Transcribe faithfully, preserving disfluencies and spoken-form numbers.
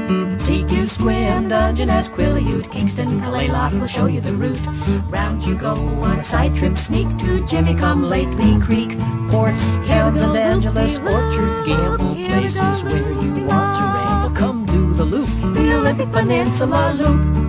T Q, Squim, Dungeness, Quileute, Kingston, Kalaloch will show you the route. Round you go on a side trip, sneak to Jimmy Come Lately Creek, Ports, Herons and Angeles, Orchard, Gamble, places where you want to ramble. Come do the loop, the Olympic Peninsula Loop.